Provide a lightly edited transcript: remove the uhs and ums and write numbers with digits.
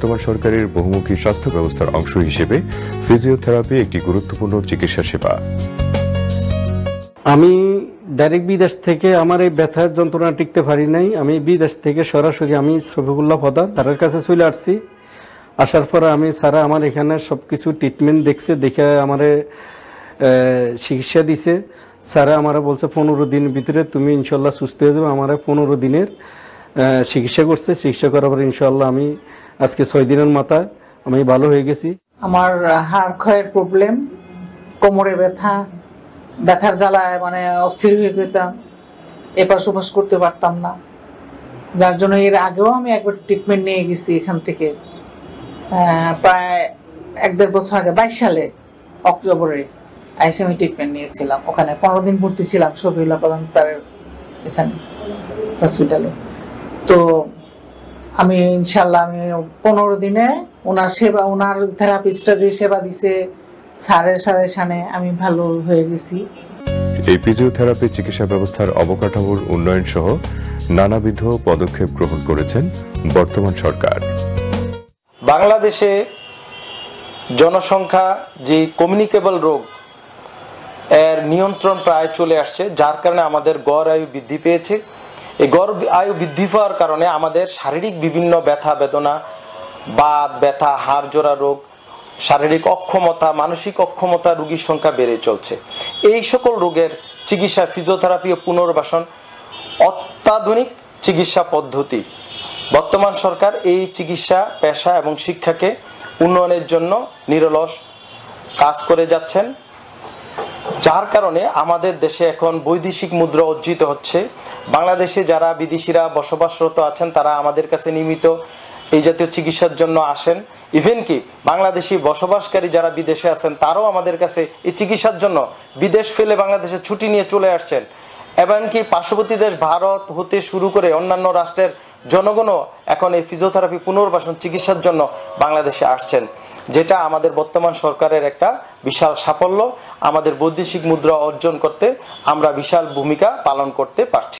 বর্তমান সরকারের বহুমুখী স্বাস্থ্য ব্যবস্থার অংশ হিসেবে ফিজিওথেরাপি একটি গুরুত্বপূর্ণ চিকিৎসা সেবা। আমি ডাইরেক্ট বিদেশ থেকে আমার এই ব্যথার যন্ত্রণা টিকতে পারি নাই। আমি বিদেশ থেকে সরাসরি আমি শফিকুল্লাহ প্রধান তার কাছে চলে আসছি। আসার পরে আমি স্যার আমার এখানে সবকিছু ট্রিটমেন্ট দেখছে, দেখে আমারে চিকিৎসা দিছে। স্যারা আমারা বলছে 15 দিন ভিতরে তুমি ইনশাল্লাহ সুস্থ হয়ে যাবে। আমার 15 দিনের চিকিৎসা করছে। চিকিৎসা করার পরে ইনশাল্লাহ আমি আজকে 6 দিনের মাথায় আমি ভালো হয়ে গেছি। আমার হাড় ক্ষয়ের প্রবলেম, কোমরে ব্যথার জ্বালায় মানে অস্থির হয়ে যেতাম, এপাশ ওপাশ করতে পারতাম না, যার জন্য এর আগেও আমি একবার ট্রিটমেন্ট নিয়ে গেছি এখান থেকে। প্রায় 1-1.5 বছর আগে 22 সালে অক্টোবরে এসে আমি ট্রিটমেন্ট নিয়েছিলাম। ওখানে 15 দিন ভর্তি ছিলাম শফিকুল্লাহ প্রধান স্যারের এখানে হসপিটালে। তো আমি ইনশাল্লাহ আমি 15 দিনে ওনার থেরাপিস্টরা যে সেবা দিছে স্যারের সাজেশনে আমি ভালো হয়ে গেছি। এই ফিজিওথেরাপি চিকিৎসা ব্যবস্থার অবকাঠামোর উন্নয়ন সহ নানাবিধ পদক্ষেপ গ্রহণ করেছেন বর্তমান সরকার। বাংলাদেশে জনসংখ্যা যে কমিউনিকেবল রোগ এর নিয়ন্ত্রণ প্রায় চলে আসছে, যার কারণে আমাদের গড় আয়ু বৃদ্ধি পেয়েছে। এই গড় আয়ু বৃদ্ধি পাওয়ার কারণে আমাদের শারীরিক বিভিন্ন ব্যথা বেদনা, বাত ব্যথা, হাড় জোড়া রোগ, শারীরিক অক্ষমতা, মানসিক অক্ষমতা রোগীর সংখ্যা বেড়ে চলছে। এই সকল রোগের চিকিৎসা ফিজিওথেরাপি ও পুনর্বাসন অত্যাধুনিক চিকিৎসা পদ্ধতি। বর্তমান সরকার এই চিকিৎসা পেশা এবং শিক্ষাকে উন্নয়নের জন্য নিরলস কাজ করে যাচ্ছেন, যার কারণে আমাদের দেশে এখন বৈদেশিক মুদ্রা অর্জিত হচ্ছে। বাংলাদেশে যারা বিদেশিরা বসবাসরত আছেন তারা আমাদের কাছে নিয়মিত এই জাতীয় চিকিৎসার জন্য আসেন। ইভেন কি বাংলাদেশি বসবাসকারী যারা বিদেশে আছেন তারাও আমাদের কাছে এই চিকিৎসার জন্য বিদেশ ফেলে বাংলাদেশে ছুটি নিয়ে চলে আসছেন। এমনকি পার্শ্ববর্তী দেশ ভারত হতে শুরু করে অন্যান্য রাষ্ট্রের জনগণও এখন এই ফিজিওথেরাপি পুনর্বাসন চিকিৎসার জন্য বাংলাদেশে আসছেন, যেটা আমাদের বর্তমান সরকারের একটা বিশাল সাফল্য। আমাদের বৈদেশিক মুদ্রা অর্জন করতে আমরা বিশাল ভূমিকা পালন করতে পারছি।